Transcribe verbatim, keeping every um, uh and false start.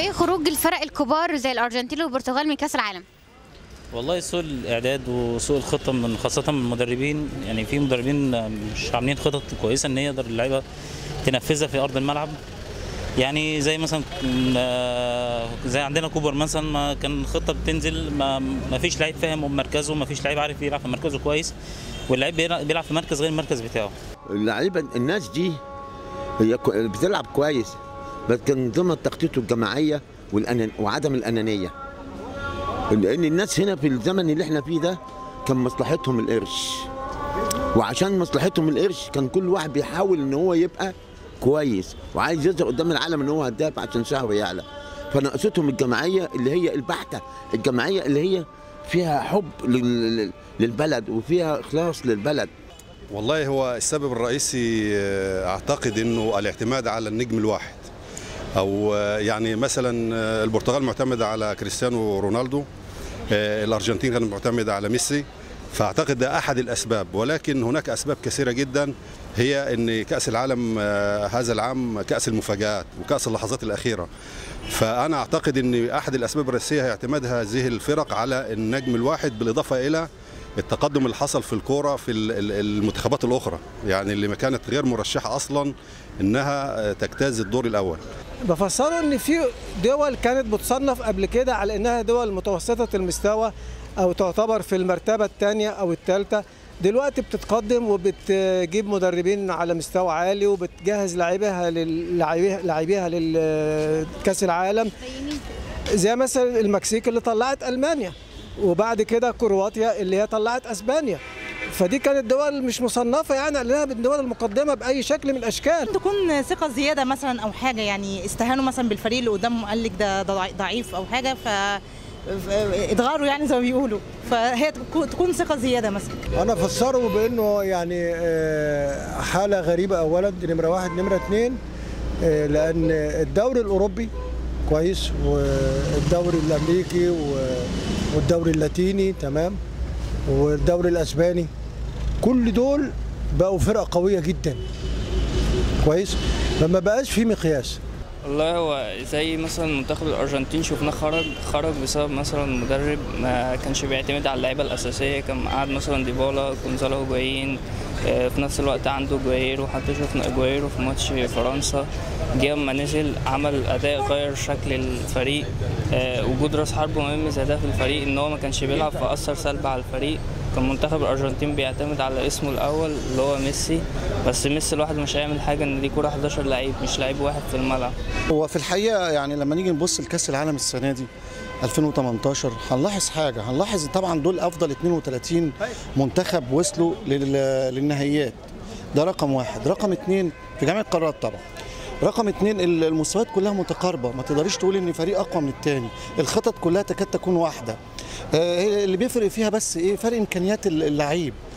ايه خروج الفرق الكبار زي الارجنتين والبرتغال من كاس العالم؟ والله سوء الاعداد وسوء الخطه من خاصه من المدربين، يعني في مدربين مش عاملين خطط كويسه ان هي يقدر اللعيبه تنفذها في ارض الملعب. يعني زي مثلا زي عندنا كوبر مثلا، ما كان خطه بتنزل ما, ما فيش لعيب فاهم مركزه، ما فيش لعيب عارف يلعب في مركزه كويس، واللعيب بيلعب في مركز غير المركز بتاعه. اللعيبه الناس دي هي بتلعب كويس، بس كان ضمن التخطيط الجماعيه وعدم الانانيه، لان الناس هنا في الزمن اللي احنا فيه ده كان مصلحتهم القرش، وعشان مصلحتهم القرش كان كل واحد بيحاول ان هو يبقى كويس وعايز يظهر قدام العالم ان هو هداف عشان شهره يعلى. فناقصتهم الجماعيه اللي هي البحته، الجماعيه اللي هي فيها حب للبلد وفيها اخلاص للبلد. والله هو السبب الرئيسي اعتقد انه الاعتماد على النجم الواحد، او يعني مثلا البرتغال معتمده على كريستيانو رونالدو، الارجنتين كانت معتمده على ميسي، فاعتقد ده احد الاسباب. ولكن هناك اسباب كثيره جدا، هي ان كاس العالم هذا العام كاس المفاجآت وكاس اللحظات الاخيره، فانا اعتقد ان احد الاسباب الرئيسيه هي اعتماد هذه الفرق على النجم الواحد، بالاضافه الى التقدم اللي حصل في الكوره في المنتخبات الاخرى، يعني اللي ما كانت غير مرشحه اصلا انها تجتاز الدور الاول. بفسره ان في دول كانت بتصنف قبل كده على انها دول متوسطه المستوى او تعتبر في المرتبه الثانيه او الثالثه، دلوقتي بتتقدم وبتجيب مدربين على مستوى عالي وبتجهز لاعبيها لاعبيها للكاس العالم، زي مثلا المكسيك اللي طلعت المانيا، وبعد كده كرواتيا اللي هي طلعت اسبانيا. فدي كانت دول مش مصنفه يعني عليها بالدول المقدمه باي شكل من الاشكال. تكون ثقه زياده مثلا او حاجه، يعني استهانوا مثلا بالفريق اللي قدامهم، قال لك ده ضعيف او حاجه ف اتغاروا يعني زي ما بيقولوا، فهي تكون ثقه زياده مثلا. انا فسره بانه يعني حاله غريبه اولا، دي نمره واحد. نمره اثنين، لان الدوري الاوروبي كويس والدوري الامريكي والدوري اللاتيني تمام والدوري الاسباني، كل دول بقوا فرق قويه جدا كويس، فما بقاش في مقياس. والله هو زي مثلا منتخب الارجنتين شفناه خرج خرج بسبب مثلا مدرب ما كانش بيعتمد على اللعيبه الاساسيه، كان قاعد مثلا ديبالا، جونزالو هيجوين، في نفس الوقت عنده جويرو، حتى شفنا جويرو في ماتش فرنسا جه اما نزل عمل اداء غير شكل الفريق. وجود راس حرب مهم زي ده في الفريق، ان هو ما كانش بيلعب فاثر سلبي على الفريق. كان منتخب الارجنتين بيعتمد على اسمه الاول اللي هو ميسي، بس ميسي لوحده مش هيعمل حاجه، ان دي كوره حداشر لعيب مش لعيب واحد في الملعب. هو في الحقيقه يعني لما نيجي نبص لكاس العالم السنه دي ألفين وتمنتاشر هنلاحظ حاجه، هنلاحظ طبعا دول افضل اتنين وتلاتين منتخب وصلوا للنهائيات، ده رقم واحد. رقم اتنين في جميع القارات طبعا. رقم اتنين المستويات كلها متقاربه، ما تقدريش تقول ان فريق اقوى من الثاني، الخطط كلها تكاد تكون واحده. اللي بيفرق فيها بس ايه؟ فرق امكانيات اللعيب.